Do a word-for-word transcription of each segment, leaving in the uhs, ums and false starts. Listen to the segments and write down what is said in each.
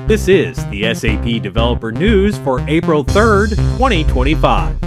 This is the S A P Developer News for April third, twenty twenty-five.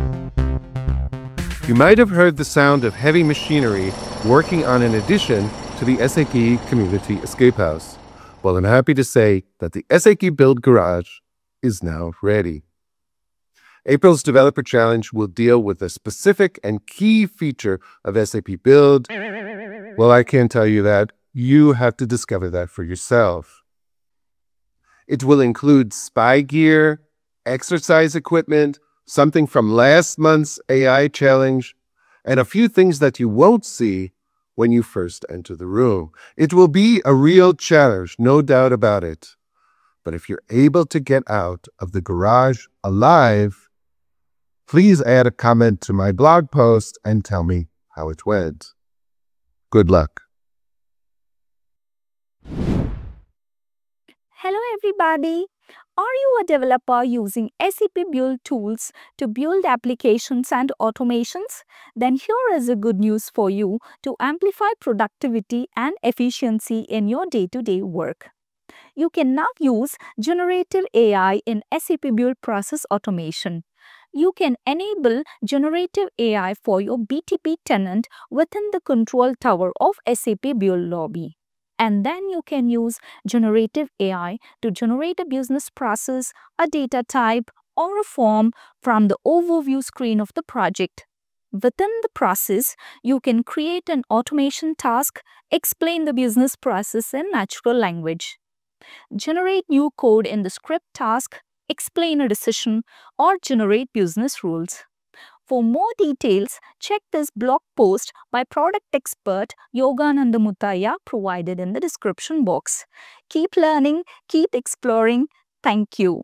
You might have heard the sound of heavy machinery working on an addition to the S A P Community Escape House. Well, I'm happy to say that the S A P Build Garage is now ready. April's Developer Challenge will deal with a specific and key feature of S A P Build. Well, I can't tell you that. You have to discover that for yourself. It will include spy gear, exercise equipment, something from last month's A I challenge, and a few things that you won't see when you first enter the room. It will be a real challenge, no doubt about it. But if you're able to get out of the garage alive, please add a comment to my blog post and tell me how it went. Good luck. Hello everybody! Are you a developer using S A P Build tools to build applications and automations? Then here is a good news for you to amplify productivity and efficiency in your day-to-day work. You can now use Generative A I in S A P Build process automation. You can enable Generative A I for your B T P tenant within the control tower of S A P Build lobby. And then you can use Generative A I to generate a business process, a data type, or a form from the overview screen of the project. Within the process, you can create an automation task, explain the business process in natural language, generate new code in the script task, explain a decision, or generate business rules. For more details, check this blog post by product expert Yogananda Mutaya provided in the description box. Keep learning, keep exploring. Thank you.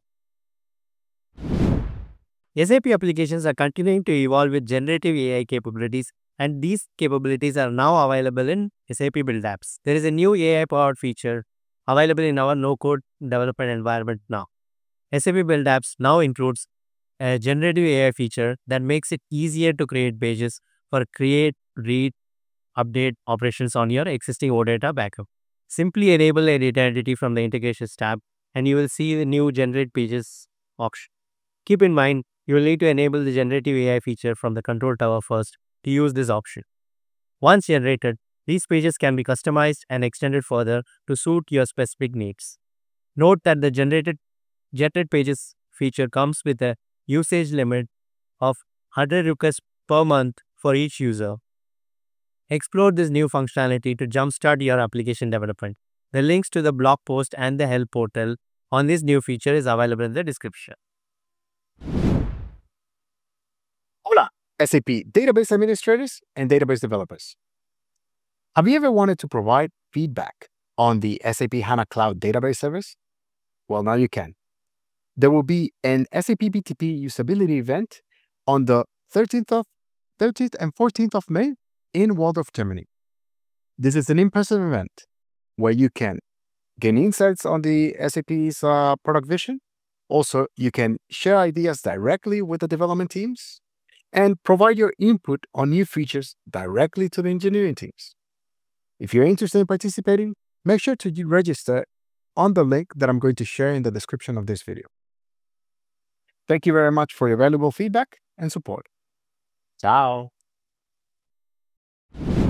S A P applications are continuing to evolve with generative A I capabilities, and these capabilities are now available in S A P Build apps. There is a new A I-powered feature available in our no-code development environment now. S A P Build apps now includes a generative A I feature that makes it easier to create pages for create, read, update operations on your existing OData backup. Simply enable a data entity from the Integrations tab and you will see the new Generate Pages option. Keep in mind, you will need to enable the generative A I feature from the control tower first to use this option. Once generated, these pages can be customized and extended further to suit your specific needs. Note that the generated Generated Pages feature comes with a usage limit of one hundred requests per month for each user. Explore this new functionality to jumpstart your application development. The links to the blog post and the help portal on this new feature is available in the description. Hola, S A P database administrators and database developers. Have you ever wanted to provide feedback on the S A P HANA Cloud Database Service? Well, now you can. There will be an S A P B T P Usability event on the thirteenth and fourteenth of May in Waldorf, Germany. This is an in-person event where you can gain insights on the S A P's uh, product vision. Also, you can share ideas directly with the development teams and provide your input on new features directly to the engineering teams. If you're interested in participating, make sure to register on the link that I'm going to share in the description of this video. Thank you very much for your valuable feedback and support. Ciao.